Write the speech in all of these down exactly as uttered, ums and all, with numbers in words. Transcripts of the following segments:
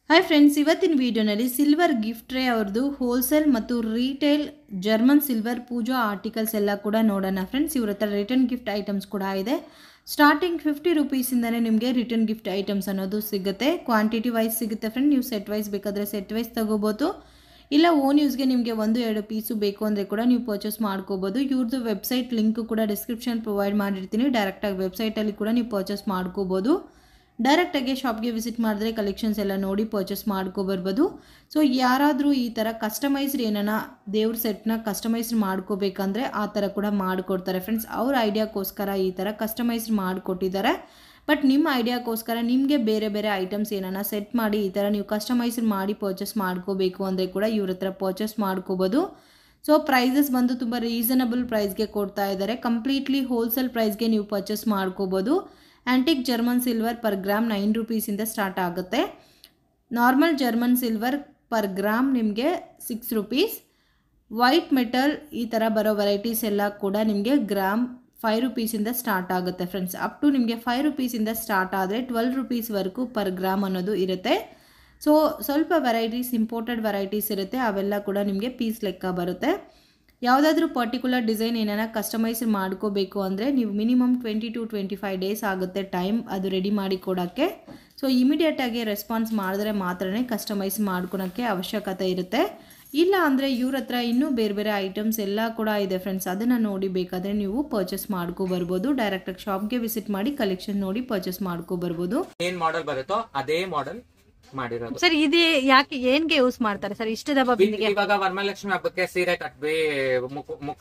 Hi friends, ಇವತ್ತಿನ ವಿಡಿಯೋನಲ್ಲಿ silver ಗಿಫ್ಟ್ರಿ ಅವರದು ಹೋಲ್ಸೇಲ್ ಮತ್ತು retail German silver puja articles ಎಲ್ಲ ಕೂಡ ನೋಡೋಣ ಫ್ರೆಂಡ್ಸ್. ಇವ್ರ ಹತ್ರ ರಿಟರ್ನ್ ಗಿಫ್ಟ್ ಐಟಮ್ಸ್ ಕೂಡ ಇದೆ. ಸ್ಟಾರ್ಟಿಂಗ್ ಫಿಫ್ಟಿ ರುಪೀಸಿಂದನೇ ನಿಮಗೆ ರಿಟರ್ನ್ ಗಿಫ್ಟ್ ಐಟಮ್ಸ್ ಅನ್ನೋದು ಸಿಗುತ್ತೆ. ಕ್ವಾಂಟಿಟಿ ವೈಸ್ ಸಿಗುತ್ತೆ ಫ್ರೆಂಡ್. ನೀವು ಸೆಟ್ ವೈಸ್ ಬೇಕಾದರೆ ಸೆಟ್ ವೈಸ್ ತಗೋಬೋದು, ಇಲ್ಲ ಓನ್ ಯೂಸ್ಗೆ ನಿಮಗೆ ಒಂದು ಎರಡು ಪೀಸು ಬೇಕು ಅಂದರೆ ಕೂಡ ನೀವು ಪರ್ಚೇಸ್ ಮಾಡ್ಕೋಬೋದು. ಇವ್ರದ್ದು ವೆಬ್ಸೈಟ್ ಲಿಂಕು ಕೂಡ ಡಿಸ್ಕ್ರಿಪ್ಷನ್ ಪ್ರೊವೈಡ್ ಮಾಡಿರ್ತೀನಿ. ಡೈರೆಕ್ಟಾಗಿ ವೆಬ್ಸೈಟಲ್ಲಿ ಕೂಡ ನೀವು ಪರ್ಚೇಸ್ ಮಾಡ್ಕೋಬೋದು. ಡೈರೆಕ್ಟಾಗಿ ಶಾಪ್ಗೆ ವಿಸಿಟ್ ಮಾಡಿದ್ರೆ ಕಲೆಕ್ಷನ್ಸ್ ಎಲ್ಲ ನೋಡಿ ಪರ್ಚೇಸ್ ಮಾಡ್ಕೊಬರ್ಬೋದು. ಸೊ ಯಾರಾದರೂ ಈ ಥರ ಕಸ್ಟಮೈಸ್ಡ್ ಏನಾನ ದೇವ್ರ ಸೆಟ್ನ ಕಸ್ಟಮೈಸ್ಡ್ ಮಾಡ್ಕೋಬೇಕಂದ್ರೆ ಆ ಥರ ಕೂಡ ಮಾಡಿಕೊಡ್ತಾರೆ ಫ್ರೆಂಡ್ಸ್. ಅವ್ರ ಐಡಿಯಾಕ್ಕೋಸ್ಕರ ಈ ಥರ ಕಸ್ಟಮೈಸ್ಡ್ ಮಾಡಿಕೊಟ್ಟಿದ್ದಾರೆ. ಬಟ್ ನಿಮ್ಮ ಐಡಿಯಾಕ್ಕೋಸ್ಕರ ನಿಮಗೆ ಬೇರೆ ಬೇರೆ ಐಟಮ್ಸ್ ಏನಾನ ಸೆಟ್ ಮಾಡಿ ಈ ಥರ ನೀವು ಕಸ್ಟಮೈಸ್ಡ್ ಮಾಡಿ ಪರ್ಚೇಸ್ ಮಾಡ್ಕೋಬೇಕು ಅಂದರೆ ಕೂಡ ಇವ್ರ ಹತ್ರ ಪರ್ಚೇಸ್ ಮಾಡ್ಕೋಬೋದು. ಸೊ ಪ್ರೈಸಸ್ ಬಂದು ತುಂಬ ರೀಸನಬಲ್ ಪ್ರೈಸ್ಗೆ ಕೊಡ್ತಾ ಇದ್ದಾರೆ. ಕಂಪ್ಲೀಟ್ಲಿ ಹೋಲ್ಸೇಲ್ ಪ್ರೈಸ್ಗೆ ನೀವು ಪರ್ಚೇಸ್ ಮಾಡ್ಕೋಬೋದು. Antique German silver per gram nine ರುಪೀಸಿಂದ ಸ್ಟಾರ್ಟ್ ಆಗುತ್ತೆ. Normal German silver per gram ನಿಮಗೆ ಸಿಕ್ಸ್ ರುಪೀಸ್. ವೈಟ್ ಮೆಟಲ್ ಈ ಥರ ಬರೋ ವೆರೈಟೀಸ್ ಎಲ್ಲ ಕೂಡ ನಿಮಗೆ ಗ್ರಾಮ್ ಫೈವ್ ರುಪೀಸಿಂದ ಸ್ಟಾರ್ಟ್ ಆಗುತ್ತೆ ಫ್ರೆಂಡ್ಸ್. ಅಪ್ ಟು ನಿಮಗೆ ಫೈವ್ ರುಪೀಸಿಂದ ಸ್ಟಾರ್ಟ್ ಆದರೆ ಟ್ವೆಲ್ ರುಪೀಸ್ವರೆಗೂ ಪರ್ ಗ್ರಾಮ್ ಅನ್ನೋದು ಇರುತ್ತೆ. ಸೊ ಸ್ವಲ್ಪ ವೆರೈಟೀಸ್ ಇಂಪೋರ್ಟೆಡ್ ವೆರೈಟೀಸ್ ಇರುತ್ತೆ, ಅವೆಲ್ಲ ಕೂಡ ನಿಮಗೆ ಪೀಸ್ ಲೆಕ್ಕ ಬರುತ್ತೆ. ಯಾವುದಾದ್ರೂ ಪರ್ಟಿಕ್ಯುಲರ್ ಡಿಸೈನ್ ಏನಾರ ಕಸ್ಟಮೈಸ್ ಮಾಡ್ಕೋಬೇಕು ಅಂದರೆ ನೀವು minimum twenty to twenty five days ಆಗುತ್ತೆ ಟೈಮ್ ಅದು ರೆಡಿ ಮಾಡಿ ಕೊಡೋಕ್ಕೆ. ಸೊ ಇಮಿಡಿಯೇಟಾಗಿ ರೆಸ್ಪಾನ್ಸ್ ಮಾಡಿದ್ರೆ ಮಾತ್ರನೇ ಕಸ್ಟಮೈಸ್ ಮಾಡ್ಕೊಳಕ್ಕೆ ಅವಶ್ಯಕತೆ ಇರುತ್ತೆ. ಇಲ್ಲ ಅಂದರೆ ಇವ್ರ ಹತ್ರ ಇನ್ನೂ ಬೇರೆ ಬೇರೆ ಐಟಮ್ಸ್ ಎಲ್ಲ ಕೂಡ ಇದೆ ಫ್ರೆಂಡ್ಸ್. ಅದನ್ನು ನೋಡಿ ಬೇಕಾದರೆ ನೀವು ಪರ್ಚೇಸ್ ಮಾಡ್ಕೊಬರ್ಬೋದು. ಡೈರೆಕ್ಟಾಗಿ ಶಾಪ್ಗೆ ವಿಸಿಟ್ ಮಾಡಿ ಕಲೆಕ್ಷನ್ ನೋಡಿ ಪರ್ಚೇಸ್ ಮಾಡ್ಕೊಬರ್ಬೋದು. ಏನ್ ಮಾಡೆಲ್ ಬರುತ್ತೋ ಅದೇ ಮಾಡೆಲ್ ಮಾಡಿರೋದು ಸರ್. ಇದು ಯಾಕೆ ಏನ್ಗೆ ಯೂಸ್ ಮಾಡ್ತಾರೆ ಸರ್? ಇಷ್ಟು ದಬ್ಬ ಬಿಂದಿಗೆ ಇವಾಗ ವರಮಹಾಲಕ್ಷ್ಮಿ ಹಬ್ಬಕ್ಕೆ ಸೀರೆ ಕಟ್ಬಿ ಮುಖ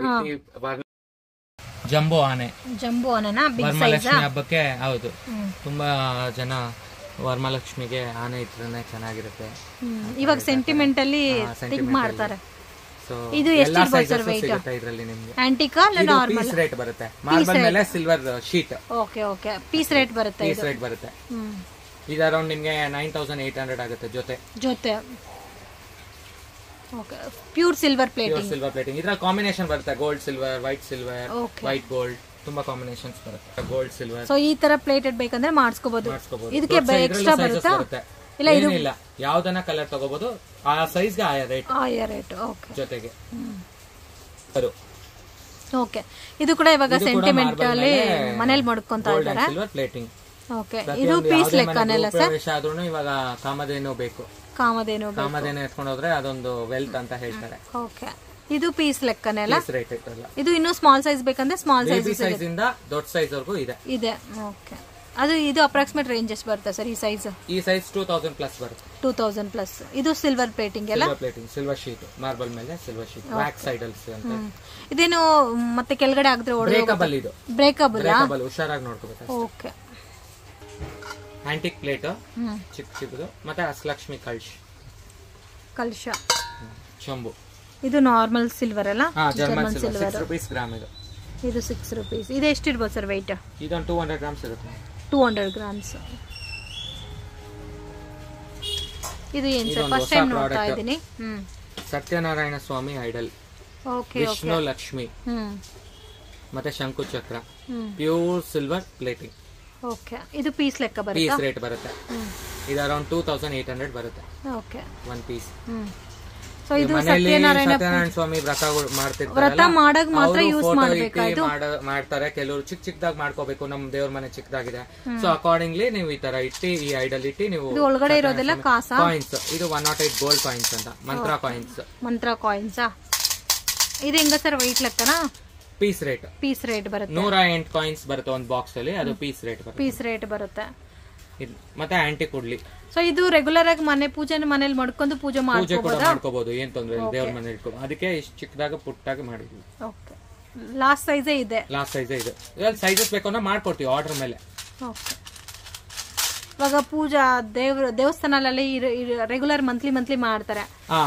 ಜಂಬೋ ಆನೆ ಜಂಬೋ ಆನೆನಾ ವರಮಹಾಲಕ್ಷ್ಮಿ ಹಬ್ಬಕ್ಕೆ. ಹೌದು, ತುಂಬಾ ಜನ ವರಮಹಾಲಕ್ಷ್ಮಿಗೆ ಆನೆ ಇಟ್ರೆ ಚೆನ್ನಾಗಿರುತ್ತೆ. ಇವಾಗ ಸೆಂಟಿಮೆಂಟ್ ಅಲ್ಲಿ ಮಾಡ್ತಾರೆ. ಇದು ಎಷ್ಟು ಸರ್ ವೆಯಿಟ್? ಇದರಲ್ಲಿ ನಿಮಗೆ ಆಂಟಿಕಾ ಅಲ್ಲ ನಾರ್ಮಲ್ ಪೀಸ್ ರೇಟ್ ಬರುತ್ತೆ. ಮಾರ್ಬಲ್ ಮೇಲೆ silver sheet. Okay okay piece rate ಬರುತ್ತೆ. ಪೀಸ್ ರೇಟ್ ಬರುತ್ತೆ. ಇದು ಅರೌಂಡ್ ನಿಮಗೆ ನೈನ್ ತೌಸಂಡ್ ಏಟ್ ಹಂಡ್ರೆಡ್ ಆಗುತ್ತೆ ಜೊತೆ ಜೊತೆ okay. Pure silver plating silver plating ಇದ್ರಲ್ಲಿ ಕಾಂಬಿನೇಷನ್ ಬರುತ್ತೆ. Gold silver, white silver, white gold, ತುಂಬಾ ಕಾಂಬಿನೇಷನ್ಸ್ ಬರುತ್ತೆ. Gold silver. ಸೊ ಈ ತರ ಪ್ಲೇಟೆಡ್ ಬೇಕಂದ್ರೆ ಮಾಡಿಸ್ಕೋಬಹುದು. ಇದಕ್ಕೆ ಎಕ್ಸ್ಟ್ರಾ ಬರುತ್ತೆ? ಇಲ್ಲ, ಇದು ಇಲ್ಲ, ಯಾವ್ದನ್ನ ಕಲರ್ ತಗೋಬಹುದು. ಆ ಸೈಜ್ ಗೆ ಆಯಾ ರೇಟ್ ಆಯಾ ರೇಟ್ ಓಕೆ ಜೊತೆಗೆ ಅದು ಓಕೆ. ಇದು ಕೂಡ ಇವಾಗ ಸೆಂಟಿಮೆಂಟ್ ಅಲ್ಲಿ ಮನೇಲಿ ಮಾಡ್ಕೊಂತಾ ಇದ್ದಾರೆ. Silver plating okay. ಇದು ಪೀಸ್ ಲೆಕ್ಕನೆಲ್ಲ ಸರ್? ಆದ್ರೂ ಇವಾಗ ಕಾಮಧೇನು ಬೇಕು. ಕಾಮಧೇನು ಕಾಮಧೇನು ಎತ್ಕೊಂಡು ಹೋದ್ರೆ ಅದೊಂದು ವೆಲ್ತ್ ಅಂತ ಹೇಳ್ತಾರೆ. ಓಕೆ. ಇದು ಪೀಸ್ ಲೆಕ್ಕನೆಲ್ಲ? ಪೀಸ್ ರೇಟ್ ಇತ್ತಲ್ಲ. ಇದು ಇನ್ನೂ ಸ್ಮಾಲ್ ಸೈಜ್ ಬೇಕಂದ್ರೆ ಸ್ಮಾಲ್ ಸೈಜ್ ಸೈಜ್ ಇಂದ ದೊಡ್ಡ ಸೈಜ್ ವರೆಗೂ ಇದೆ ಇದೆ ಓಕೆ. ಅದು ಇದು ಅಪ್ರಾಕ್ಸಿಮೇಟ್ ರೇಂಜ್ ಎಷ್ಟು ಬರುತ್ತೆ ಸರ್ ಈ ಸೈಜ್? ಈ ಸೈಜ್ ಟೂ ತೌಸಂಡ್ ಪ್ಲಸ್ ಬರುತ್ತೆ. Two thousand plus. ಇದು ಸಿಲ್ವರ್ ಪ್ಲೇಟಿಂಗ್ ಎಲ್ಲ? Silver plating, silver sheet, marble ಮೇಲೆ ಸಿಲ್ವರ್ ಶೀಟ್, ಬ್ಯಾಕ್ ಸೈಡಲ್ಸ್ ಅಂತ. ಇದೇನು ಮತ್ತೆ ಕೆಳಗಡೆ ಆಗಿದ್ರೆ ಬ್ರೇಕಬಲ್. ಇದು ಬ್ರೇಕಬಲ್. ಬ್ರೇಕಬಲ್, ಹುಷಾರಾಗಿ ನೋಡ್ಕೋಬೇಕು. ಓಕೆ. ಆಂಟಿಕ್ ಪ್ಲೇಟ್ ಚಿಕ್ಕ ಚಿಕ್ಕದು. ಮತ್ತೆ ಅಷ್ಟಲಕ್ಷ್ಮಿ ಕಲ್ಶ್ ಕಲ್ಶ ಚಂಬು. ಇದು ನಾರ್ಮಲ್ ಸಿಲ್ವರ್ ಅಲ್ಲ? German silver. Six rupees gram ಇದು. ಇದು ಸಿಕ್ಸ್ ರುಪೀಸ್. ಇದು ಎಷ್ಟಿರ್ಬೋದು ಸರ್ ವೆಯ್ಟ್? ಇದೊಂದು ಟೂ ಹಂಡ್ರೆಡ್ ಗ್ರಾಮ್ಸ್ ಇರುತ್ತೆ. Two hundred grams. ಇದು ಏನು ಸರ್? ಫಸ್ಟ್ ಟೈಮ್ ನೋಡ್ತಾ ಇದ್ದೀನಿ. ಸತ್ಯನಾರಾಯಣ ಸ್ವಾಮಿ ಐಡಲ್, ವಿಷ್ಣು ಲಕ್ಷ್ಮಿ ಮತ್ತೆ ಶಂಕು ಚಕ್ರ, ಪ್ಯೂರ್ ಸಿಲ್ವರ್ ಪ್ಲೇಟಿಂಗ್. ಓಕೆ. ಇದು ಪೀಸ್ ಲೆಕ್ಕ ಬರುತ್ತೆ? ಪೀಸ್ ರೇಟ್ ಬರುತ್ತೆ. ಇದು around two thousand eight hundred ಬರುತ್ತೆ ಓಕೆ ಒನ್ ಪೀಸ್. ಸೊ ಇದು ಸತ್ಯನಾರಾಯಣ ಸ್ವಾಮಿ ವ್ರತ ಮಾಡ್ತಿರ್ತಾರೆ, ವ್ರತ ಮಾಡಾಗ ಮಾತ್ರ ಯೂಸ್ ಮಾಡಬೇಕು. ಮಾಡ್ತಾರೆ ಕೆಲವರು. ಚಿಕ್ಕ ಚಿಕ್ಕದಾಗಿ ಮಾಡ್ಕೋಬೇಕು, ನಮ್ ದೇವ್ರ ಮನೆ ಚಿಕ್ಕದಾಗಿದೆ, ಸೊ ಅಕಾರ್ಡಿಂಗ್ಲಿ ನೀವು ಈ ತರ ಇಟ್ಟಿ ಈ ಐಡಲ್ ಇಟ್ಟಿ ನೀವು. ಒಳಗಡೆ ಇರೋದೆಲ್ಲ ಕಾಸ ಕಾಯಿನ್ಸ್. ಇದು one nought eight gold coins ಅಂತ, ಮಂತ್ರ ಕಾಯಿನ್ಸ್. ಮಂತ್ರ ಕಾಯಿನ್ಸ್. ಇದು ಹೆಂಗ ಸರ್ ವೈಟ್ ಲೆಕ್ಕನಾ? Piece rate. ಪೀಸ್ ರೇಟ್ ಬರುತ್ತೆ. ನೂರ ಎಂಟು ಕಾಯಿನ್ಸ್ ಬರುತ್ತೆ ಒಂದು ಬಾಕ್ಸ್ ಅಲ್ಲಿ, ಅದು ಪೀಸ್ ರೇಟ್ ಬರುತ್ತೆ. ಪೀಸ್ ರೇಟ್ ಬರುತ್ತೆ. ಮತ್ತೆ ಆಂಟಿಕ್ ಕೊಡ್ಲಿ. ಸೊ ಇದು ರೆಗ್ಯುಲರ್ ಆಗಿ ಮನೆ ಪೂಜೆ ಮನೇಲಿ ಮಾಡ್ಕೊಂಡು ಪೂಜೆ ಮಾಡ್ಕೋಬಹುದು, ಏನ್ ತೊಂದ್ರೆ ಇಲ್ಲ. ದೇವ್ರ ಮನೆ ಇಟ್ಕೊಂಡು ಅದಕ್ಕೆ ಇಷ್ಟು ಚಿಕ್ಕದಾಗ ಪುಟ್ಟಾಗಿ ಮಾಡಿದ್ವಿ. ಓಕೆ. ಲಾಸ್ಟ್ ಸೈಜೇ ಇದೆ? ಲಾಸ್ಟ್ ಸೈಜೇ ಇದೆ. ಸೈಜಸ್ ಬೇಕು ಅಂದ್ರೆ ಮಾಡ್ಕೊಡ್ತೀವಿ ಆರ್ಡರ್ ಮೇಲೆ. ಓಕೆ. ಇವಾಗ ಪೂಜಾ ದೇವ್ರ ದೇವಸ್ಥಾನದಲ್ಲಿ ರೆಗ್ಯುಲರ್ ಮಂತ್ಲಿ ಮಂತ್ಲಿ ಮಾಡ್ತಾರೆ,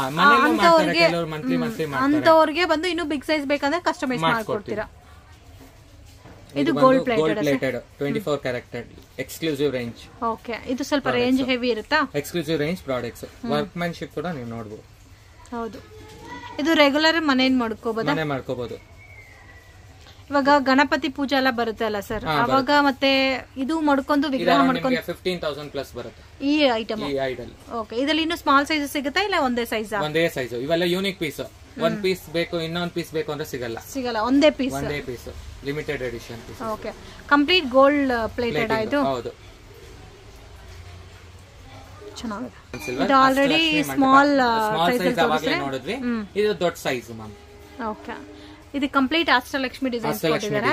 ಅಂತವ್ರಿಗೆ ಬಂದು ಇನ್ನು ಬಿಗ್ ಸೈಜ್ ಬೇಕಂದ್ರೆ ಕಸ್ಟಮೈಸ್ ಮಾಡ್ಕೊಡ್ತೀರಾ? ಇದು gold plated twenty four carat exclusive range. Okay. ಇದು ಸ್ವಲ್ಪ ರೇಂಜ್ ಹೆವಿ ಇರುತ್ತಾ? Exclusive range products. ವರ್ಕ್ಮನ್ಶಿಪ್ ಕೂಡ ನೀವು ನೋಡಬಹುದು. ಹೌದು. ಇದು ರೆಗ್ಯುಲರ್ ಮನೇಲಿ ಮಾಡ್ಕೋಬಹುದು. ಮನೆ ಮಾಡ್ಕೋಬಹುದು. ಇವಾಗ ಗಣಪತಿ ಪೂಜೆ ಎಲ್ಲ ಬರುತ್ತೆ ಅಲ್ಲ ಸರ್, ಅವಾಗ ಮತ್ತೆ ಇದು ಮಾಡ್ಕೊಂಡು ವಿಗ್ರಹ ಮಾಡ್ಕೊಂಡು ಫಿಫ್ಟೀನ್ ತೌಸಂಡ್ ಪ್ಲಸ್ ಬರುತ್ತೆ ಈ ಐಟಮ್. ಈ ಐಡಲ್. ಓಕೆ, ಇದರಲ್ಲಿ ಇನ್ನು ಸ್ಮಾಲ್ ಸೈಜ್ ಸಿಗುತ್ತಾ ಇಲ್ಲ ಒಂದೇ ಸೈಜ್? ಒಂದೇ ಸೈಜ್. ಇವೆಲ್ಲ ಯೂನಿಕ್ ಪೀಸ್. ಒಂದ್ ಪೀಸ್ ಬೇಕು ಇನ್ನೊಂದ್ ಪೀಸ್ ಬೇಕು ಅಂದ್ರೆ ಸಿಗಲ್ಲ. ಸಿಗಲ್ಲ, ಒಂದೇ ಪೀಸ್. ಒಂದೇ piece limited edition piece. Okay, complete gold plated ಆಯ್ತು. ಹೌದು, ಚೆನ್ನಾಗಿದೆ. ಇದು ಆಲ್ರೆಡಿ ಸ್ಮಾಲ್ ಸೈಜ್ ಅವಾಗಲೇ ನೋಡಿದ್ವಿ. ಇದು ದೊಡ್ಡ ಸೈಜ್ ಮ್ಯಾಮ್. ಓಕೆ, ಇದು ಕಂಪ್ಲೀಟ್ ಅಷ್ಟಲಕ್ಷ್ಮಿ ಡಿಸೈನ್ ಕೊಟ್ಟಿದ್ದಾರೆ.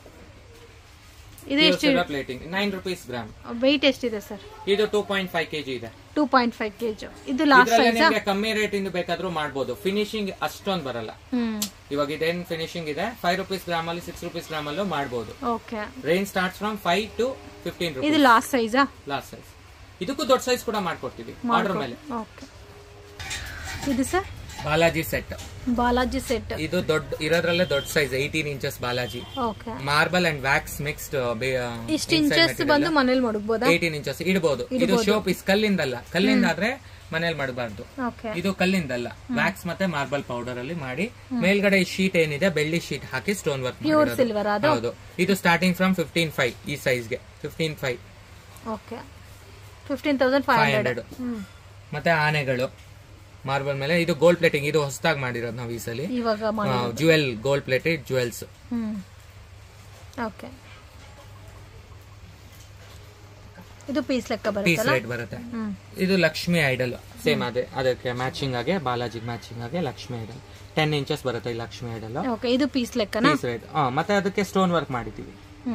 ಇದು ಎಷ್ಟು plating? Nine rupees gram. weight ಎಷ್ಟಿದೆ ಸರ್? ಇದು ಟೂ ಪಾಯಿಂಟ್ ಫೈವ್ ಕೆಜಿ ಇದೆ. Two point five KG. ಇದು ಲಾಸ್ಟ್ ಸೈಜ್. ನಿಮಗೆ ಕಮ್ಮಿ ರೇಟ್ ಇಂದ ಬೇಕಾದ್ರೂ ಮಾಡಬಹುದು. ಫಿನಿಶಿಂಗ್ ಅಷ್ಟೊಂದು ಬರಲ್ಲ. ಇವಾಗ ಇದೇನ್ ಫಿನಿಶಿಂಗ್ ಇದೆ, ಫೈವ್ ರುಪೀಸ್ ಗ್ರಾಮ್ ಅಲ್ಲಿ ಸಿಕ್ಸ್ ರುಪೀಸ್ ಗ್ರಾಮ್ ಅಲ್ಲೂ ಮಾಡಬಹುದು. Okay, range starts from five to fifteen rupees. ಇದು ಲಾಸ್ಟ್ ಸೈಜಾ? Last size. ಇದಕ್ಕೂ ದೊಡ್ಡ ಸೈಜ್ ಕೂಡ ಮಾಡ್ಕೊಡ್ತೀವಿ ಆರ್ಡರ್ ಮೇಲೆ. ಓಕೆ, ಇದು sir Balaji set. Balaji set ಇದು ದೊಡ್ಡ ಇರೋದ್ರಲ್ಲೇ ದೊಡ್ಡ size, eighteen inches Balaji. Okay, marble and wax mixed. ಇಷ್ಟು ಇಂಚಸ್ ಬಂದು ಮನೇಲಿ ಮಡಗಬಹುದಾ? ಏಯ್ಟೀನ್ ಇಂಚಸ್ ಇಡಬಹುದು. ಇದು ಶೋ ಪೀಸ್, ಕಲ್ಲಿಂದಲ್ಲ. ಕಲ್ಲಿಂದ ಆದ್ರೆ ಮನೇಲಿ ಮಾಡಬಾರ್ದು. ಇದು ಕಲ್ಲಿಂದಲ್ಲ, ವ್ಯಾಕ್ಸ್ ಮತ್ತೆ ಮಾರ್ಬಲ್ ಪೌಡರ್ ಅಲ್ಲಿ ಮಾಡಿ ಮೇಲ್ಗಡೆ ಶೀಟ್ ಏನಿದೆ ಬೆಳ್ಳಿ ಶೀಟ್ ಹಾಕಿ ಸ್ಟೋನ್ ವರ್ಕ್. ಪ್ಯೂರ್ ಸಿಲ್ವರ್ ಅದು. ಹೌದು, ಇದು ಸ್ಟಾರ್ಟಿಂಗ್ ಫ್ರಮ್ ಫಿಫ್ಟೀನ್ ಫೈವ್ ಈ ಸೈಜ್ಗೆ. Fifteen five. Okay, fifteen thousand five hundred. ಮತ್ತೆ ಆನೆಗಳು ಮಾರ್ಬಲ್ ಮೇಲೆ. ಇದು ಗೋಲ್ಡ್ ಪ್ಲೇಟಿಂಗ್. ಇದು ಹೊಸದಾಗಿ ಮಾಡಿರೋದು ನಾವು ಈ ಸಲ. Jewel gold plated jewels. Okay, ಇದು ಪೀಸ್ ಲೆಕ್ಕ ಬರುತ್ತೆ. ಪೀಸ್ ರೇಟ್ ಬರುತ್ತೆ. ಇದು ಲಕ್ಷ್ಮಿ ಐಡಲ್. ಸೇಮ್ ಅದೇ, ಅದಕ್ಕೆ ಮ್ಯಾಚಿಂಗ್ ಆಗಿ ಬಾಲಾಜಿ ಮ್ಯಾಚಿಂಗ್ ಆಗಿ ಲಕ್ಷ್ಮಿ ಐಡಲ್ ಟೆನ್ ಇಂಚಸ್ ಬರುತ್ತೆ ಈ ಲಕ್ಷ್ಮಿ ಐಡಲ್. ಓಕೆ, ಇದು ಪೀಸ್ ಲೆಕ್ಕನಾ? Piece rate. ಮತ್ತೆ ಅದಕ್ಕೆ ಸ್ಟೋನ್ ವರ್ಕ್ ಮಾಡಿದ್ದೀವಿ.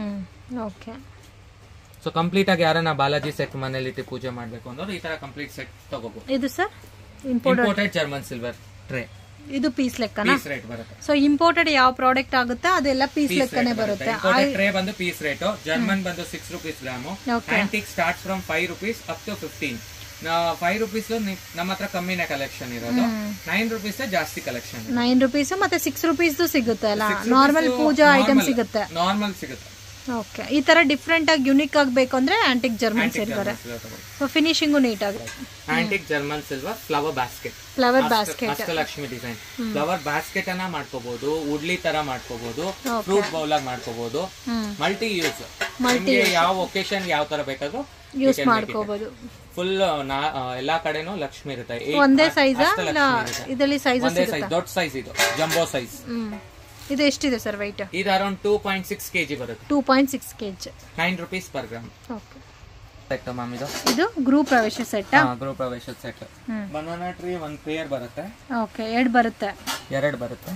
ಓಕೆ, ಸೊ ಕಂಪ್ಲೀಟ್ ಆಗಿ ಯಾರನ್ನ ಬಾಲಾಜಿ ಸೆಟ್ ಮನೇಲಿ ಇಟ್ಟು ಪೂಜೆ ಮಾಡಬೇಕು ಅಂದ್ರೆ ಈ ತರ ಕಂಪ್ಲೀಟ್ ಸೆಟ್ ತಗೋಬಹುದು. ಇದು sir imported German silver tray. ಇದು ಪೀಸ್ ಲೆಕ್ಕನಾ? ಪೀಸ್ ರೇಟ್ ಬರುತ್ತೆ. ಸೊ ಇಂಪೋರ್ಟೆಡ್ ಯಾವ ಪ್ರಾಡಕ್ಟ್ ಆಗುತ್ತೆ ಅದೆಲ್ಲ ಪೀಸ್ ಲೆಕ್ಕನೇ ಬರುತ್ತೆ. ಇಂಪೋರ್ಟೆಡ್ ಟ್ರೇ ಬಂದು ಪೀಸ್ ರೇಟ್. ಜರ್ಮನ್ ಬಂದು six rupees gram. Antique start from five rupees up to fifteen. Five rupees ನಮ್ಮ ಹತ್ರ ಕಮ್ಮಿನೇ ಕಲೆಕ್ಷನ್ ಇರೋದು. ನೈನ್ ರುಪೀಸ್ ಜಾಸ್ತಿ ಕಲೆಕ್ಷನ್. ನೈನ್ ರುಪೀಸ್ ಮತ್ತೆ ಸಿಕ್ಸ್ ರುಪೀಸ್ ಸಿಗುತ್ತೆ ಅಲ್ಲ? ನಾರ್ಮಲ್ ಪೂಜಾ ಐಟಮ್ ಸಿಗುತ್ತೆ. ನಾರ್ಮಲ್ ಸಿಗುತ್ತೆ. ಓಕೆ, ಈ ತರ ಡಿಫ್ರೆಂಟ್ ಆಗಿ ಯುನಿಕ್ ಆಗಬೇಕು ಅಂದ್ರೆ antique German silver. So finishing neat ಆಗುತ್ತೆ. Antique German silver flower basket. Flower basket Ashtalakshmi design. Flower basket ಅನ್ನ ಮಾಡ್ಕೋಬಹುದು, ಉಡ್ಲಿ ತರ ಮಾಡ್ಕೋಬಹುದು, ಫ್ರೂಟ್ ಬೌಲ್ ಆಗಿ ಮಾಡ್ಕೋಬಹುದು. Multi use. ನಿಮಗೆ ಯಾವ ಒಕೇಶನ್ ಯಾವ ತರ ಬೇಕಾದ್ರೂ ಯೂಸ್ ಮಾಡ್ಕೋಬಹುದು. ಫುಲ್ ಎಲ್ಲಾ ಕಡೆನೂ ಲಕ್ಷ್ಮಿ ಇರುತ್ತೆ. ಒಂದೇ ಸೈಜ್ ಇದರಲ್ಲಿ ಸೈಜ್ ಒಂದೇ ಸೈಜ್, ದೊಡ್ಡ ಸೈಜ್. ಇದು ಜಂಬೋ ಸೈಜ್. ಇದು ಎಷ್ಟಿದೆ ಸರ್ weight? ಇದು around two point six KG ಬರುತ್ತೆ. Two point six KG. Nine rupees per gram. Okay, set ma'am. ಇದು ಇದು griha pravesh set. Griha pravesh set. Banana tree ಒಂದು ಪೇರ್ ಬರುತ್ತೆ. ಓಕೆ, ಎರಡು ಬರುತ್ತೆ. ಎರಡು ಬರುತ್ತೆ.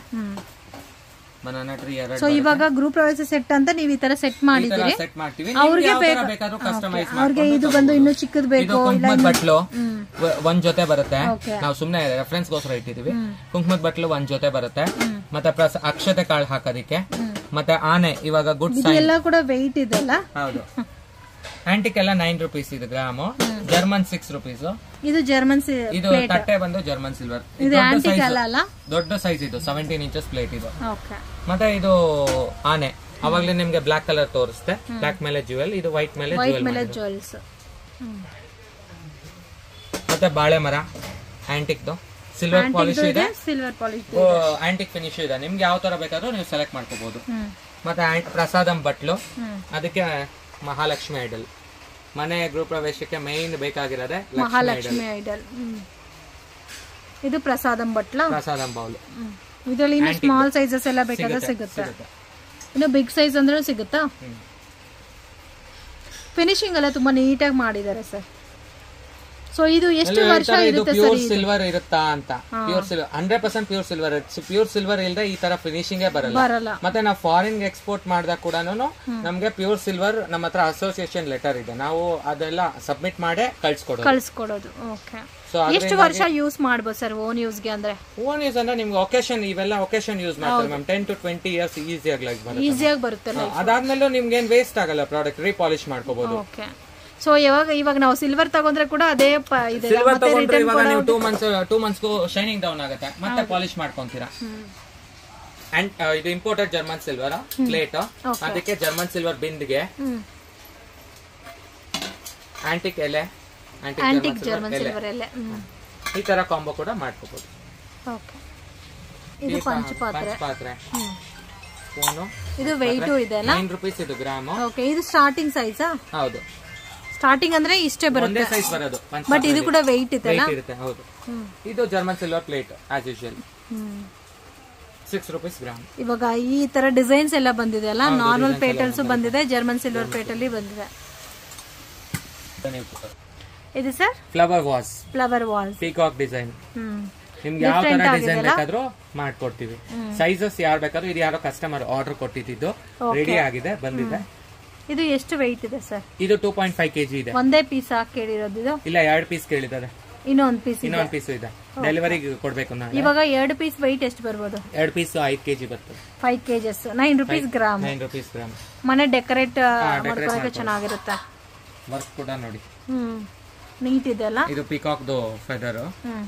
ಬನಾನಾ ಟ್ರೀ ಎರಡು. ಸೊ ಇವಾಗ ಗೃಹ ಪ್ರವೇಶ ಸೆಟ್ ಅಂತ ನೀವು ಈ ತರ ಸೆಟ್ ಮಾಡಿದ್ದೀರಿ. ಸೆಟ್ ಮಾಡ್ತೀವಿ. ಅವ್ರಿಗೆ ಬೇಕಾದ್ರೂ ಕಸ್ಟಮೈಸ್ ಅವ್ರಿಗೆ ಇದು ಬಂದು ಇನ್ನೂ ಚಿಕ್ಕದು ಬೇಕು. ಕುಂಕುಮದ ಬಟ್ಲು ಒಂದ್ ಜೊತೆ ಬರುತ್ತೆ. ನಾವು ಸುಮ್ನೆ ರೆಫರೆನ್ಸ್ ಗೋಸ್ಕರ ಇಟ್ಟಿದೀವಿ. ಕುಂಕುಮದ ಬಟ್ಲು ಒಂದ್ ಜೊತೆ ಬರುತ್ತೆ. ಮತ್ತೆ ಪ್ಲಸ್ ಅಕ್ಷತೆ ಕಾಳು ಹಾಕೋದಿಕ್ಕೆ. ಮತ್ತೆ ಆನೆ ಇವಾಗ ಗುಡ್ ಸೈನ್ ಎಲ್ಲ ಕೂಡ weight ಇದೆಲ್ಲ. ಹೌದು. ಆಂಟಿಕ್ ಎಲ್ಲ ನೈನ್ ರುಪೀಸ್ ಇದು ಗ್ರಾಮ್. German six rupees. ಇದು ಜರ್ಮನ್. ಇದು ತಟ್ಟೆ ಬಂದು ಜರ್ಮನ್ ಸಿಲ್ವರ್. ದೊಡ್ಡ ಸೈಜ್. ಇದು ಸೆವೆಂಟೀನ್ ಇಂಚಸ್ ಪ್ಲೇಟ್ ಇದು. ಮತ್ತೆ ಇದು ಆನೆ. ಅವಾಗ್ಲೇ ನಿಮ್ಗೆ ಬ್ಲಾಕ್ ಕಲರ್ ತೋರಿಸ್ತೆ. ಬ್ಲಾಕ್ ಮೇಲೆ ಜುವೆಲ್, ಇದು ವೈಟ್ ಮೇಲೆ ಜುವೆಲ್ಸ್. ಮತ್ತೆ ಬಾಳೆ ಮರ ಆಂಟಿಕ್ ಸಿಲ್ವರ್ ಪಾಲಿಶ್ ಇದೆ. ಸಿಲ್ವರ್ ಪಾಲಿಶ್ ಆಂಟಿಕ್ ಫಿನಿಶ್ ಇದೆ. ನಿಮ್ಗೆ ಯಾವ ತರ ಬೇಕಾದ್ರೂ ನೀವು ಸೆಲೆಕ್ಟ್ ಮಾಡ್ಕೋಬಹುದು. ಮತ್ತೆ ಪ್ರಸಾದಂ ಬಟ್ಲು, ಅದಕ್ಕೆ ಮಹಾಲಕ್ಷ್ಮಿ ಐಡಲ್. ಮನೆ ಗೃಹ ಪ್ರವೇಶಕ್ಕೆ ಮೈನ್ ಬೇಕಾಗಿರೋದೆ ಮಹಾಲಕ್ಷ್ಮಿ ಐಡಲ್. ಇದು ಪ್ರಸಾದಂ ಬಟ್ಲ, ಪ್ರಸಾದಂ ಬೌಲ್. ಇದರಲ್ಲಿ ಇನ್ನು ಸ್ಮಾಲ್ ಸೈಜಸ್ ಎಲ್ಲ ಬೇಕಾದ್ರೆ ಸಿಗುತ್ತೆ. ಇನ್ನು ಬಿಗ್ ಸೈಜ್ ಅಂದ್ರೆ ಸಿಗುತ್ತಾ? ಫಿನಿಶಿಂಗ್ ಎಲ್ಲ ತುಂಬಾ ನೀಟಾಗಿ ಮಾಡಿದ್ದಾರೆ ಸರ್. ಸೊ ಇದು ಎಷ್ಟು ವರ್ಷ ಇರುತ್ತೆ ಸರ್? ಪ್ಯೂರ್ ಸಿಲ್ವರ್ ಇರುತ್ತಾ ಅಂತ. Pure silver hundred percent pure silver. Pure silver ಇಲ್ಲದೆ ಈ ತರ ಫಿನಿಶಿಂಗ್ ಬರಲ್ಲ. ಮತ್ತೆ ನಾವು ಫಾರಿನ್ ಎಕ್ಸ್ಪೋರ್ಟ್ ಮಾಡಿದಾಗ ಕೂಡ ನಮ್ಗೆ ಪ್ಯೂರ್ ಸಿಲ್ವರ್ ನಮ್ಮ ಹತ್ರ ಅಸೋಸಿಯೇಷನ್ ಲೆಟರ್ ಇದೆ. ನಾವು ಅದೆಲ್ಲ ಸಬ್ಮಿಟ್ ಮಾಡಿ ಕಳ್ಸಿಕೊಡೋದು ಕಳ್ಸಿಕೊಡೋದು ಓಕೆ. ಎಷ್ಟು ವರ್ಷ ಯೂಸ್ ಮಾಡಬಹುದು ಸರ್ ಓನ್ ಯೂಸ್ ಗೆ? ಅಂದ್ರೆ ಓನ್ ಯೂಸ್ ಅಂದ್ರೆ ನಿಮ್ಗೆ ಒಕೇಶನ್ ಇವೆಲ್ಲ ಒಕೇಶನ್ ಯೂಸ್ ಮಾಡ್ತಾರೆ ma'am. Ten to twenty years ಈಸಿಯಾಗಿ ಲೈಫ್ ಬರುತ್ತೆ. ಈಸಿಯಾಗಿ ಬರುತ್ತೆ. ಅದಾದ್ಮೇಲೆ ನಿಮ್ಗೆ ಏನ್ ವೇಸ್ಟ್ ಆಗಲ್ಲ. ಪ್ರಾಡಕ್ಟ್ ರೀಪಾಲಿಶ್ ಮಾಡ್ಕೋಬಹುದು. ಓಕೆ. ಸೊ ಇವಾಗ ಇವಾಗ ನಾವು ಸಿಲ್ವರ್ ತಗೊಂಡ್ರೆ ಕೂಡ ಅದೇ ಇದೆ. ಸಿಲ್ವರ್ ತಗೊಂಡ್ರೆ ಇವಾಗ ನೀವು two months two months shining down ಆಗುತ್ತೆ. ಮತ್ತೆ ಪಾಲಿಶ್ ಮಾಡ್ಕೊಂತೀರಾ. ಅಂಡ್ ಇದು ಇಂಪೋರ್ಟೆಡ್ ಜರ್ಮನ್ ಸಿಲ್ವರ್ ಪ್ಲೇಟ್. ಅದಕ್ಕೆ ಜರ್ಮನ್ ಸಿಲ್ವರ್ ಬಿಂದಿಗೆ, ಆಂಟಿಕ್ ಎಲೆ, ಆಂಟಿಕ್ ಜರ್ಮನ್ ಸಿಲ್ವರ್ ಎಲೆ, ಈ ತರ ಕಾಂಬೋ ಕೂಡ ಮಾಡ್ಕೋಬಹುದು. ಓಕೆ. ಇದು ಪಂಚಪಾತ್ರೆ. ಪಂಚಪಾತ್ರೆ ಸ್ಪೂನು. ಇದು weight ಇದೆ ಅಲ್ಲ? ನೈನ್ ರುಪೀಸ್ ಇದು ಗ್ರಾಮ್. ಓಕೆ, ಇದು ಸ್ಟಾರ್ಟಿಂಗ್ ಸೈಜಾ? ಹೌದು, ಸ್ಟಾರ್ಟಿಂಗ್ ಅಂದ್ರೆ ಇಷ್ಟೇ ಬರುತ್ತೆ. ಒಂದೇ ಸೈಜ್ ಬರೋದು. ಬಟ್ ಇದು ಕೂಡ weight ಇದೆ ಅಲ್ಲ? weight ಇರುತ್ತೆ. ಹೌದು. ಇದು German silver plate as usual. Six rupees gram. ಇವಾಗ ಈ ತರ ಡಿಸೈನ್ಸ್ ಎಲ್ಲ ಬಂದಿದೆ ಅಲ್ಲ? ನಾರ್ಮಲ್ ಪೇಟಲ್ಸ್ ಬಂದಿದೆ, ಜರ್ಮನ್ ಸಿಲ್ವರ್ ಪ್ಲೇಟ್ ಅಲ್ಲಿ ಬಂದಿದೆ. ಇದು sir flower vase. Flower vase peacock design. ನಿಮ್ಗೆ ಯಾವ ತರ ಡಿಸೈನ್ ಬೇಕಾದ್ರೂ ಮಾಡ್ಕೊಡ್ತೀವಿ. ಸೈಜಸ್ ಯಾರು ಬೇಕಾದ್ರೂ. ಇದು ಯಾರೋ ಕಸ್ಟಮರ್ ಆರ್ಡರ್ ಕೊಟ್ಟಿದ್ದು, ರೆಡಿ ಆಗಿದೆ, ಬಂದಿದೆ. ಇದು ಎಷ್ಟು weight ಇದೆ ಸರ್? ಇದು ಟೂ ಪಾಯಿಂಟ್ ಫೈವ್ ಕೆಜಿ ಇದೆ. ಒಂದೇ ಪೀಸ್ ಹಾಕಿ ಕೇಳಿರೋದು ಇದು? ಇಲ್ಲ, ಎರಡು ಪೀಸ್ ಕೇಳಿದ್ದಾರೆ. ಇನ್ನೊಂದು ಪೀಸ್ ಇನ್ನೊಂದು ಪೀಸ್ ಇದೆ, ಡೆಲಿವರಿ ಕೊಡ್ಬೇಕು ನಾನು. ಇವಾಗ ಎರಡು ಪೀಸ್ weight ಎಷ್ಟು ಬರ್ಬೋದು? ಎರಡು ಪೀಸ್ ಐದು ಕೆಜಿ ಬರ್ತದೆ. Five KGs nine rupees gram. Nine rupees gram. ಮನೆ ಡೆಕೋರೇಟ್ ಮಾಡ್ಕೊಳ್ಳೋಕೆ ಚೆನ್ನಾಗಿರುತ್ತೆ. ವರ್ಕ್ ಕೂಡ ನೋಡಿ, ಹ್ಮ್ ನೀಟ್ ಇದೆ ಅಲ್ಲ? ಇದು ಪಿಕಾಕ್ದು ಫೆದರ್.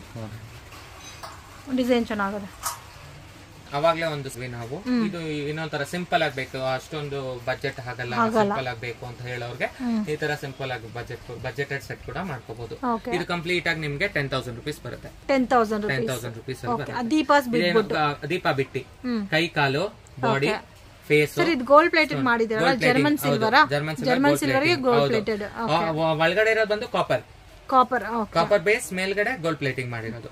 ಡಿಸೈನ್ ಚೆನ್ನಾಗಿದೆ. ಅವಾಗ್ಲೇ ಒಂದು ನಾವು ಇದು ಇನ್ನೊಂಥರ ಸಿಂಪಲ್ ಆಗ್ಬೇಕು, ಅಷ್ಟೊಂದು ಬಜೆಟ್ ಆಗಲ್ಲ, ಸಿಂಪಲ್ ಆಗ್ಬೇಕು ಅಂತ ಹೇಳೋರ್ಗೆ ಈ ತರ ಸಿಂಪಲ್ ಆಗಿ ಬಜೆಟ್ ಬಜೆಟೆಡ್ ಸೆಟ್ ಕೂಡ ಮಾಡ್ಕೋಬಹುದು. ಇದು ಕಂಪ್ಲೀಟ್ ಆಗಿ ನಿಮ್ಗೆ ಟೆನ್ ತೌಸಂಡ್ ರುಪೀಸ್ ಬರುತ್ತೆ. Ten thousand ten thousand rupees ದೀಪ ಬಿಟ್ಟಿ ಕೈ ಕಾಲು ಬಾಡಿ ಫೇಸ್. ಇದು ಗೋಲ್ಡ್ ಪ್ಲೇಟೆಡ್ ಮಾಡಿದಿರಲ್ಲ? German silver. ಜರ್ಮನ್ ಸಿಲ್ವರ್ ಗೆ ಗೋಲ್ಡ್ ಪ್ಲೇಟೆಡ್. ಒಳಗಡೆ ಇರೋದು ಬಂದು ಕಾಪರ್. ಕಾಪರ್ ಕಾಪರ್ ಬೇಸ್, ಮೇಲ್ಗಡೆ ಗೋಲ್ಡ್ ಪ್ಲೇಟಿಂಗ್ ಮಾಡಿರೋದು.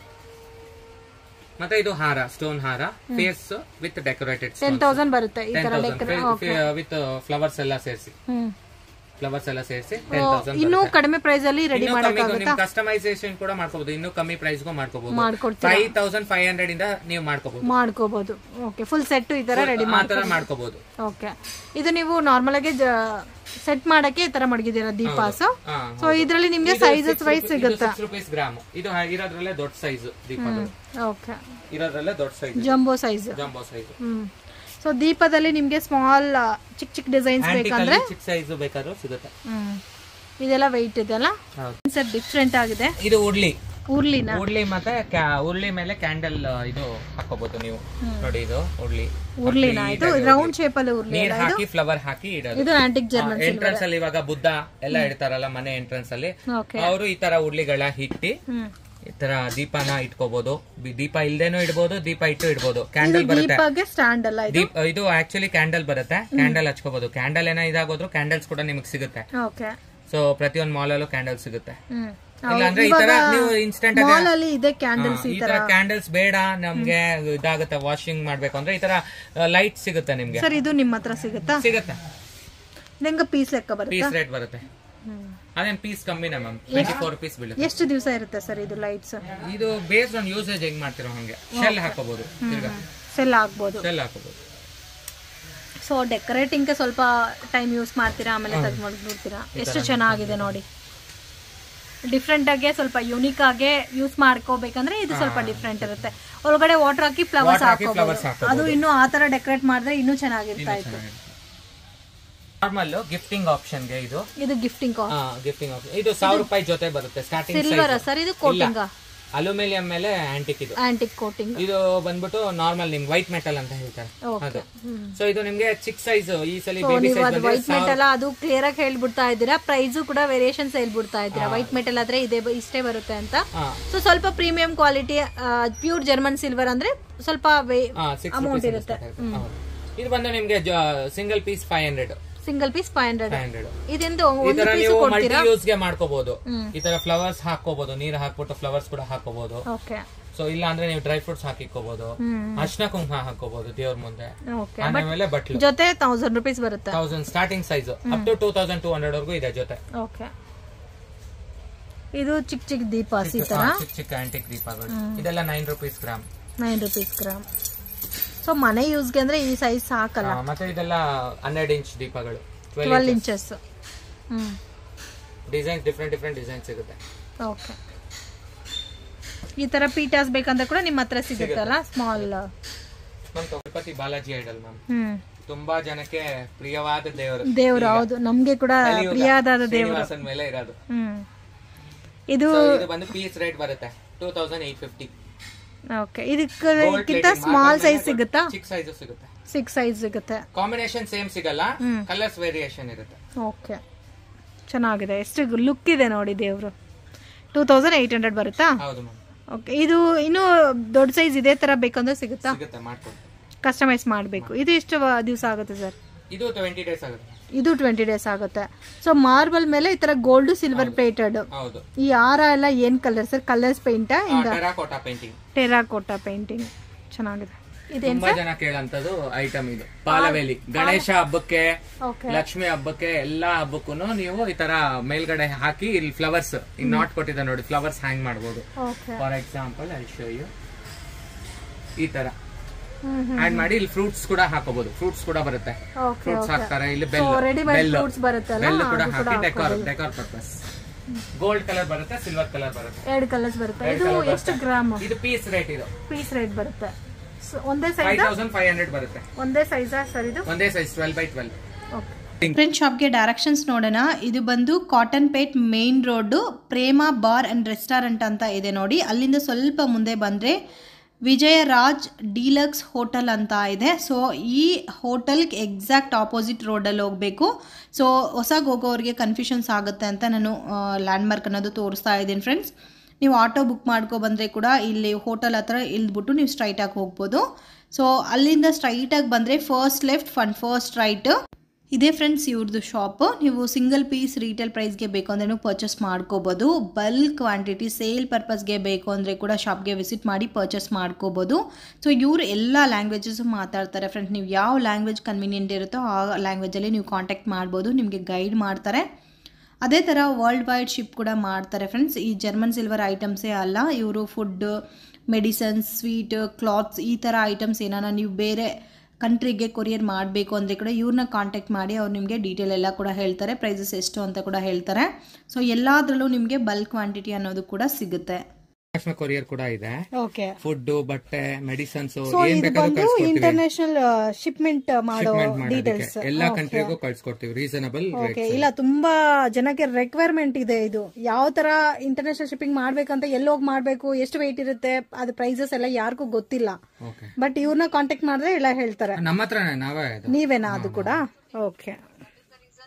ಮತ್ತೆ ಇದು ಹಾರ, ಸ್ಟೋನ್ ಹಾರ, face with decorated. Ten thousand ಬರುತ್ತೆ ವಿತ್ ಫ್ಲವರ್ಸ್ ಎಲ್ಲ ಸೇರಿಸಿ. ಫ್ಲವರ್ಸ್ ಎಲ್ಲ ಸೇರಿಸಿ ಇನ್ನೂ ಕಡಿಮೆ ಪ್ರೈಸ್ ಅಲ್ಲಿ ರೆಡಿ ಮಾಡಬಹುದು. ಕಸ್ಟಮೈಸೇಷನ್ ಕೂಡ ಮಾಡ್ಕೋಬಹುದು, ಇನ್ನೂ ಕಮ್ಮಿ ಪ್ರೈಸ್ ಗೂ ಮಾಡ್ಕೋಬಹುದು. ಫೈವ್ ತೌಸಂಡ್ ಫೈವ್ ಹಂಡ್ರೆಡ್ ಇಂದ ನೀವು ಮಾಡ್ಕೋಬಹುದು ಮಾಡ್ಕೋಬಹುದು ಓಕೆ, ಫುಲ್ ಸೆಟ್ ಈ ತರ ರೆಡಿ ಮಾಡ್ಕೋಬಹುದು. ಓಕೆ, ಇದು ನೀವು ನಾರ್ಮಲ್ ಆಗಿ ಸೆಟ್ ಮಾಡಕ್ಕೆ ಈ ತರ ಮಡಗಿದ್ದೀರಾ ದೀಪಾಸ್. ಸೊ ಇದರಲ್ಲಿ ನಿಮ್ಗೆ ಸೈಜಸ್ ವೈಸ್ ಸಿಗುತ್ತೆ. Six rupees gram. ಇದು ಇರೋದ್ರಲ್ಲೇ ದೊಡ್ಡ ಸೈಜ್ ದೀಪ. ಓಕೆ, ಇರೋದ್ರಲ್ಲೇ ದೊಡ್ಡ size, jumbo size. Jumbo size. Hmm. So ದೀಪದಲ್ಲಿ ನಿಮ್ಗೆ ಸ್ಮಾಲ್ ಚಿಕ್ಕ ಚಿಕ್ಕ ಡಿಸೈನ್ಸ್ ಬೇಕಂದ್ರೆ ಚಿಕ್ಕ ಸೈಜ್ ಬೇಕಾದ್ರೂ ಸಿಗುತ್ತೆ. ಹ್ಮ್, ಇದೆಲ್ಲ weight ಇದೆ ಅಲ್ಲ ಸರ್? ಡಿಫ್ರೆಂಟ್ ಆಗಿದೆ. ಇದು ಉರ್ಲಿ. ಉರ್ಲಿನ ಉರ್ಲಿ ಮತ್ತೆ ಉರ್ಲಿ ಮೇಲೆ ಕ್ಯಾಂಡಲ್ ಇದು ಹಾಕೋಬಹುದು ನೀವು ನೋಡಿ. ಇದು ಉರ್ಲಿ ಉರ್ಲಿನ ಇದು ರೌಂಡ್ ಶೇಪ್ ಅಲ್ಲಿ ಉರ್ಲಿ ನೀರ್ ಹಾಕಿ ಫ್ಲವರ್ ಹಾಕಿ ಇಡೋದು. ಇದು ಆಂಟಿಕ್ ಜರ್ಮನ್ ಎಂಟ್ರೆನ್ಸ್ ಅಲ್ಲಿ ಇವಾಗ ಬುದ್ಧ ಎಲ್ಲ ಇಡ್ತಾರಲ್ಲ ಮನೆ ಎಂಟ್ರೆನ್ಸ್ ಅಲ್ಲಿ, ಅವರು ಈ ತರ ಉರ್ಲಿಗಳ ಇಟ್ಟಿ ಈ ತರ ದೀಪನ ಇಟ್ಕೋಬಹುದು. ದೀಪ ಇಲ್ದೇನೂ ಇಡ್ಬೋದು, ದೀಪ ಇಟ್ಟು ಇಡ್ಬೋದು. ಕ್ಯಾಂಡಲ್ ಬರುತ್ತೆ, ಸ್ಟ್ಯಾಂಡ್ ಅಲ್ಲ ದೀಪ. ಇದು ಆಕ್ಚುಲಿ ಕ್ಯಾಂಡಲ್ ಬರುತ್ತೆ, ಕ್ಯಾಂಡಲ್ ಹಚ್ಕೋಬಹುದು. ಕ್ಯಾಂಡಲ್ ಏನೋ ಇದಾಗೋದ್ರು ಕ್ಯಾಂಡಲ್ಸ್ ಕೂಡ ನಿಮಗೆ ಸಿಗುತ್ತೆ. ಸೊ ಪ್ರತಿಯೊಂದು ಮಾಲ್ ಅಲ್ಲೂ ಕ್ಯಾಂಡಲ್ ಸಿಗುತ್ತೆ. ಇಲ್ಲಾಂದ್ರೆ ಈ ತರ ನೀವು ಇನ್ಸ್ಟೆಂಟ್ ಈ ತರ ಕ್ಯಾಂಡಲ್ಸ್ ಬೇಡ ನಮ್ಗೆ ಇದಾಗುತ್ತೆ ವಾಷಿಂಗ್ ಮಾಡ್ಬೇಕು ಅಂದ್ರೆ ಈ ತರ ಲೈಟ್ ಸಿಗುತ್ತೆ ನಿಮ್ಗೆ. ಸರ್ ಇದು ನಿಮ್ಮ ಹತ್ರ ಸಿಗುತ್ತಾ? ಸಿಗುತ್ತೆ. ನಿಮ್ಗೆ ಪೀಸ್ ಲೆಕ್ಕ ಬರುತ್ತೆ, ಪೀಸ್ ರೇಟ್ ಬರುತ್ತೆ. ಅದೇನ್ ಪೀಸ್ ಕಮ್ಮಿನ ಮ್ಯಾಮ್, ಟ್ವೆಂಟಿ ಫೋರ್ ರುಪೀಸ್ ಬೀಳುತ್ತೆ. ಎಷ್ಟು ದಿವಸ ಇರುತ್ತೆ ಸರ್ ಇದು ಲೈಟ್ಸ್? ಇದು ಬೇಸ್ಡ್ ಆನ್ ಯೂಸೇಜ್ ಹೆಂಗ್ ಮಾಡ್ತಿರೋ ಹಂಗೆ ಶೆಲ್ ಹಾಕೋಬಹುದು, ಸೆಲ್ ಹಾಕಬಹುದು, ಶೆಲ್ ಹಾಕೋಬಹುದು. ಸೊ ಡೆಕೋರೇಟಿಂಗ್ ಸ್ವಲ್ಪ ಟೈಮ್ ಯೂಸ್ ಮಾಡ್ತೀರಾ, ಆಮೇಲೆ ತೆಗೆದ್ಬಿಡ್ತೀರಾ. ಎಷ್ಟು ಚೆನ್ನಾಗಿದೆ ನೋಡಿ. ಡಿಫ್ರೆಂಟ್ ಆಗಿ ಸ್ವಲ್ಪ ಯೂನಿಕ್ ಆಗಿ ಯೂಸ್ ಮಾಡ್ಕೋಬೇಕಂದ್ರೆ ಇದು ಸ್ವಲ್ಪ ಡಿಫ್ರೆಂಟ್ ಇರುತ್ತೆ. ಒಳಗಡೆ ವಾಟರ್ ಹಾಕಿ ಫ್ಲವರ್ಸ್ ಹಾಕೋಬಹುದು. ಅದು ಇನ್ನು ಆ ತರ ಡೆಕೋರೇಟ್ ಮಾಡಿದ್ರೆ ಇನ್ನೂ ಚೆನ್ನಾಗಿರ್ತಾ ಇತ್ತು. ನಾರ್ಮಲ್ ಗಿಫ್ಟಿಂಗ್ ಆಪ್ಷನ್ ಗೆ ಇದು ಇದು ಗಿಫ್ಟಿಂಗ್ ಗಿಫ್ಟಿಂಗ್ ಆಪ್ಷನ್. ಇದು ಸಾವಿರ ರೂಪಾಯಿ ಜೊತೆ ಬರುತ್ತೆ ಸ್ಟಾರ್ಟಿಂಗ್. ಸಿಲ್ವರ್ ಸರ್ ಇದು ಕೋಟಿಂಗ್? ಅಲ್ಯೂಮಿನಿಯಂ ಮೇಲೆ ಆಂಟಿಕ್. ಇದು ಆಂಟಿಕ್ ಕೋಟಿಂಗ್. ಇದು ಬಂದ್ಬಿಟ್ಟು ನಾರ್ಮಲ್ ನಿಮ್ಗೆ ವೈಟ್ ಮೆಟಲ್ ಅಂತ ಹೇಳ್ತಾರೆ ಅದು. ಸೊ ಇದು ನಿಮ್ಗೆ ಚಿಕ್ಕ ಸೈಜ್, ಈ ಸಲ ಬೇಬಿ ಸೈಜ್ ಬಂದಿದೆ. ವೈಟ್ ಮೆಟಲ್ ಅದು ಕ್ಲಿಯರ್ ಆಗಿ ಹೇಳ್ಬಿಡ್ತಾ ಇದ್ದೀರಾ. ಪ್ರೈಸ್ ಕೂಡ ವೇರಿಯೇಷನ್ಸ್ ಹೇಳ್ಬಿಡ್ತಾ ಇದ್ದೀರಾ. ವೈಟ್ ಮೆಟಲ್ ಆದ್ರೆ ಇದೇ ಇಷ್ಟೇ ಬರುತ್ತೆ ಅಂತ. ಸೊ ಸ್ವಲ್ಪ premium quality pure German silver ಅಂದ್ರೆ ಸ್ವಲ್ಪ ಅಮೌಂಟ್ ಇರುತ್ತೆ. ಇದು ಬಂದು ನಿಮ್ಗೆ single piece five hundred. Single piece five hundred. ಇದೆಂದು ಮಲ್ಟಿ ಯೂಸ್ ಗೆ ಮಾಡ್ಕೋಬಹುದು. ಈ ತರ ಫ್ಲವರ್ಸ್ ಹಾಕೋಬಹುದು, ನೀರ್ ಹಾಕ್ಬಿಟ್ಟು ಫ್ಲವರ್ಸ್ ಕೂಡ ಹಾಕೋಬಹುದು. ಸೊ ಇಲ್ಲ ಅಂದ್ರೆ ನೀವು ಡ್ರೈ ಫ್ರೂಟ್ಸ್ ಹಾಕಿಕೋಬಹುದು, ಅರ್ಶನ ಕುಂಕುಮ ಹಾಕೋಬಹುದು ದೇವ್ರ ಮುಂದೆ. ಆಮೇಲೆ ಬಟ್ಲು ಜೊತೆ ತೌಸಂಡ್ ರುಪೀಸ್ ಬರುತ್ತೆ. Thousand starting size up to two thousand two hundred ವರ್ಗೂ ಇದೆ ಜೊತೆ. ಇದು ಚಿಕ್ಕ ಚಿಕ್ಕ ದೀಪ, ಚಿಕ್ಕ ಚಿಕ್ಕ ಆಂಟಿಕ್ ದೀಪಗಳು. ಇದೆಲ್ಲ nine rupees gram. Nine rupees gram. So ಮನೆ ಯೂಸ್ಗೆ ಅಂದ್ರೆ ಈ ಸೈಜ್ ಸಾಕಲ್ಲ. ಮತ್ತೆ ಇದೆಲ್ಲ ಹನ್ನೆರಡು ಇಂಚ್ ದೀಪಗಳು, twelve inches. Designs different different design ಸಿಗುತ್ತೆ. ಓಕೆ, ಈ ತರ ಪೀಟಾಸ್ ಬೇಕಂದ್ರೆ ಕೂಡ ನಿಮ್ಮ ಹತ್ರ ಸಿಗುತ್ತಲ್ಲ small. Tirupati Balaji idol ma'am, ತುಂಬಾ ಜನಕ್ಕೆ ಪ್ರಿಯವಾದ ದೇವರು. ದೇವರು ಹೌದು, ನಮ್ಗೆ ಕೂಡ ಪ್ರಿಯವಾದ ದೇವರು ಮೇಲೆ ಇರೋದು. ಇದು ಬಂದು ಪೀಸ್ ರೇಟ್ ಬರುತ್ತೆ two thousand eight fifty. Okay, ಇದಕ್ಕಿಂತ ಸ್ಮಾಲ್ ಸೈಜ್ ಸಿಗುತ್ತಾ? ಚಿಕ್ಕ ಸೈಜ್ ಸಿಗುತ್ತೆ. ಸಿಕ್ಸ್ ಸೈಜ್ ಸಿಗುತ್ತೆ. ಕಾಂಬಿನೇಷನ್ ಸೇಮ್ ಸಿಗಲ್ಲ, ಕಲರ್ಸ್ ವೇರಿಯೇಷನ್ ಇರುತ್ತೆ. ಓಕೆ, ಚೆನ್ನಾಗಿದೆ. ಎಷ್ಟು ಲುಕ್ ಇದೆ ನೋಡಿ ದೇವ್ರು. ಟೂ ತೌಸಂಡ್ ಏಟ್ ಹಂಡ್ರೆಡ್ ಬರುತ್ತಾ? ಹೌದು ಮ್ಯಾಮ್. ಓಕೆ, ಇದು ಇನ್ನು ದೊಡ್ಡ ಸೈಜ್ ಇದೇ ತರ ಬೇಕಂದ್ರೆ ಸಿಗುತ್ತಾ? ಸಿಗುತ್ತೆ, ಮಾಡ್ಕೊಡ್ತೀವಿ. ಕಸ್ಟಮೈಸ್ ಮಾಡಬೇಕು. ಇದು ಎಷ್ಟು ದಿವಸ ಆಗುತ್ತೆ ಸರ್? ಇದು ಟ್ವೆಂಟಿ ಡೇಸ್ ಆಗುತ್ತೆ. ಇದು ಟ್ವೆಂಟಿ ಡೇಸ್ ಆಗುತ್ತೆ. ಸೊ ಮಾರ್ಬಲ್ ಮೇಲೆ ಈ ತರ ಗೋಲ್ಡ್ ಸಿಲ್ವರ್ ಪ್ಲೇಟೆಡ್. ಈ ಹಾರ ಎಲ್ಲ ಏನ್ colour sir? Colours paint terracotta painting. Terracotta painting ಚೆನ್ನಾಗಿದೆ. ತುಂಬಾ ಜನ ಕೇಳಂತದ್ದು ಐಟಮ್ ಇದು. ಪಾಲವೇಲಿ ಗಣೇಶ ಹಬ್ಬಕ್ಕೆ, ಲಕ್ಷ್ಮಿ ಹಬ್ಬಕ್ಕೆ, ಎಲ್ಲಾ ಹಬ್ಬಕ್ಕೂ ನೀವು ಈ ತರ ಮೇಲ್ಗಡೆ ಹಾಕಿ ಇಲ್ಲಿ ಫ್ಲವರ್ಸ್ ಇಲ್ಲಿ ನಾಟ್ ಕೊಟ್ಟಿದ್ದ ನೋಡಿ, ಫ್ಲವರ್ಸ್ ಹ್ಯಾಂಗ್ ಮಾಡಬಹುದು. For example I show you ಈ ತರ ಆಡ್ ಮಾಡಿ ಇಲ್ಲಿ ಫ್ರೂಟ್ಸ್ ಕೂಡ ಹಾಕೋಬಹುದು. ಫ್ರೂಟ್ಸ್ ಕೂಡ ಬರುತ್ತೆ, ಫ್ರೂಟ್ಸ್ ಹಾಕ್ತಾರೆ. ಇಲ್ಲಿ ಬೆಲ್ ಬೆಲ್ ಬೆಲ್ ಕೂಡ ಹಾಕಿ decor decor purpose. Gold colour ಬರುತ್ತೆ, ಸಿಲ್ವರ್ ಕಲರ್ ಬರುತ್ತೆ, ಎರಡು ಕಲರ್ಸ್ ಬರುತ್ತೆ. ಇದು ಎಷ್ಟು ಗ್ರಾಮ್? ಇದು ಪೀಸ್ ರೇಟ್. ಇದು ಪೀಸ್ ರೇಟ್ ಬರುತ್ತೆ. ಒಂದೇ ಸೈಜ್ ಐದು ಸಾವಿರದ ಐನೂರು ಬರುತ್ತೆ. ಒಂದೇ ಸೈಜ್ ಸರ್? ಇದು ಒಂದೇ size twelve by twelve. Friend ಶಾಪ್ಗೆ ಡೈರೆಕ್ಷನ್ಸ್ ನೋಡೋಣ. ಇದು ಬಂದು Cottonpet main road, Prema bar and restaurant ಅಂತ ಇದೆ ನೋಡಿ. ಅಲ್ಲಿಂದ ಸ್ವಲ್ಪ ಮುಂದೆ ಬಂದರೆ ವಿಜಯರಾಜ್ ಡೀಲಕ್ಸ್ ಹೋಟೆಲ್ ಅಂತ ಇದೆ. ಸೊ ಈ ಹೋಟೆಲ್ಗೆ ಎಕ್ಸಾಕ್ಟ್ ಆಪೋಸಿಟ್ ರೋಡಲ್ಲಿ ಹೋಗಬೇಕು. ಸೊ ಹೊಸಗೆ ಹೋಗೋರಿಗೆ ಕನ್ಫ್ಯೂಷನ್ಸ್ ಆಗುತ್ತೆ ಅಂತ ನಾನು ಲ್ಯಾಂಡ್ಮಾರ್ಕ್ ಅನ್ನೋದು ತೋರಿಸ್ತಾ ಇದ್ದೀನಿ ಫ್ರೆಂಡ್ಸ್. ನೀವು ಆಟೋ ಬುಕ್ ಮಾಡ್ಕೊ ಬಂದರೆ ಕೂಡ ಇಲ್ಲಿ ಹೋಟೆಲ್ ಹತ್ರ ಇಲ್ದ್ಬಿಟ್ಟು ನೀವು ಸ್ಟ್ರೈಟಾಗಿ ಹೋಗ್ಬೋದು. ಸೊ ಅಲ್ಲಿಂದ ಸ್ಟ್ರೈಟಾಗಿ ಬಂದರೆ ಫಸ್ಟ್ ಲೆಫ್ಟ್ ಫನ್ ಫಸ್ಟ್ ರೈಟ್ ಇದೇ ಫ್ರೆಂಡ್ಸ್ ಇವ್ರದ್ದು ಶಾಪು. ನೀವು ಸಿಂಗಲ್ ಪೀಸ್ ರೀಟೇಲ್ ಪ್ರೈಸ್ಗೆ ಬೇಕು ಅಂದರೆ ಪರ್ಚೇಸ್ ಮಾಡ್ಕೋಬೋದು. ಬಲ್ಕ್ ಕ್ವಾಂಟಿಟಿ ಸೇಲ್ ಪರ್ಪಸ್ಗೆ ಬೇಕು ಅಂದರೆ ಕೂಡ ಶಾಪ್ಗೆ ವಿಸಿಟ್ ಮಾಡಿ ಪರ್ಚೇಸ್ ಮಾಡ್ಕೋಬೋದು. ಸೊ ಇವರು ಎಲ್ಲ ಲ್ಯಾಂಗ್ವೇಜಸ್ಸು ಮಾತಾಡ್ತಾರೆ ಫ್ರೆಂಡ್ಸ್. ನೀವು ಯಾವ ಲ್ಯಾಂಗ್ವೇಜ್ ಕನ್ವೀನಿಯೆಂಟ್ ಇರುತ್ತೋ ಆ ಲ್ಯಾಂಗ್ವೇಜಲ್ಲಿ ನೀವು ಕಾಂಟ್ಯಾಕ್ಟ್ ಮಾಡ್ಬೋದು, ನಿಮಗೆ ಗೈಡ್ ಮಾಡ್ತಾರೆ. ಅದೇ ಥರ ವರ್ಲ್ಡ್ ವೈಡ್ ಶಿಪ್ ಕೂಡ ಮಾಡ್ತಾರೆ ಫ್ರೆಂಡ್ಸ್. ಈ ಜರ್ಮನ್ ಸಿಲ್ವರ್ ಐಟಮ್ಸೇ ಅಲ್ಲ, ಇವರು ಫುಡ್, ಮೆಡಿಸನ್ಸ್, ಸ್ವೀಟ್, ಕ್ಲಾತ್ಸ್ ಈ ಥರ ಐಟಮ್ಸ್ ಏನಾನ ನೀವು ಬೇರೆ ಕಂಟ್ರಿಗೆ ಕೊರಿಯರ್ ಮಾಡಬೇಕು ಅಂದರೆ ಕೂಡ ಇವ್ರನ್ನ ಕಾಂಟ್ಯಾಕ್ಟ್ ಮಾಡಿ ಅವ್ರು ನಿಮಗೆ ಡೀಟೇಲ್ ಎಲ್ಲ ಕೂಡ ಹೇಳ್ತಾರೆ, ಪ್ರೈಸಸ್ ಎಷ್ಟು ಅಂತ ಕೂಡ ಹೇಳ್ತಾರೆ. ಸೊ ಎಲ್ಲದರಲ್ಲೂ ನಿಮಗೆ ಬಲ್ಕ್ ಕ್ವಾಂಟಿಟಿ ಅನ್ನೋದು ಕೂಡ ಸಿಗುತ್ತೆ. ಕೊರಿಯರ್ ಕೂಡ ಇದೆ. ಫುಡ್, ಬಟ್ಟೆ, ಮೆಡಿಸನ್ಸ್ ಇಂಟರ್ನ್ಯಾಷನಲ್ ಶಿಪ್ಮೆಂಟ್ ಮಾಡೋ ಡೀಟೇಲ್ಸ್ ಎಲ್ಲಾ ಕಂಟ್ರಿಗೂ ಕಳ್ಸಿಕೊಡ್ತೀವಿ ರೀಸನಬಲ್ ರೇಟ್. ಇಲ್ಲ ತುಂಬಾ ಜನಕ್ಕೆ ರಿಕ್ವೈರ್ಮೆಂಟ್ ಇದೆ ಇದು. ಯಾವ ತರ ಇಂಟರ್ನ್ಯಾಷನಲ್ ಶಿಪ್ಪಿಂಗ್ ಮಾಡ್ಬೇಕಂತ ಎಲ್ಲಿ ಹೋಗಿ ಮಾಡ್ಬೇಕು, ಎಷ್ಟು ವೇಟ್ ಇರುತ್ತೆ, ಅದು ಪ್ರೈಸಸ್ ಎಲ್ಲ ಯಾರಿಗೂ ಗೊತ್ತಿಲ್ಲ. ಬಟ್ ಇವ್ರನ್ನ ಕಾಂಟ್ಯಾಕ್ಟ್ ಮಾಡಿದ್ರೆ ಎಲ್ಲ ಹೇಳ್ತಾರೆ. ನಮ್ಮ ಹತ್ರನೇ ನಾವೇ. ನೀವೇನಾ ಅದು ಕೂಡ? ಓಕೆ.